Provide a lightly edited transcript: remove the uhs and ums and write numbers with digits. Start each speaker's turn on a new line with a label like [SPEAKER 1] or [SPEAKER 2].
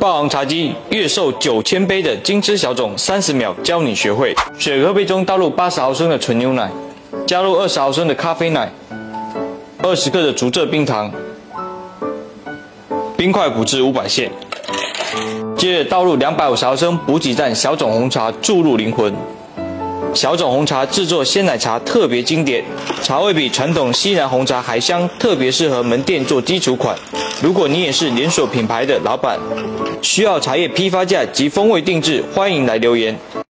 [SPEAKER 1] 霸王茶姬月售9000杯的金丝小种，30秒教你学会。水合杯中倒入80毫升的纯牛奶，加入20毫升的咖啡奶，20克的竹蔗冰糖，冰块补至500线。接着倒入250毫升补给站小种红茶，注入灵魂。小种红茶制作鲜奶茶特别经典，茶味比传统西南红茶还香，特别适合门店做基础款。如果你也是连锁品牌的老板，需要茶叶批发价及风味定制，欢迎来留言。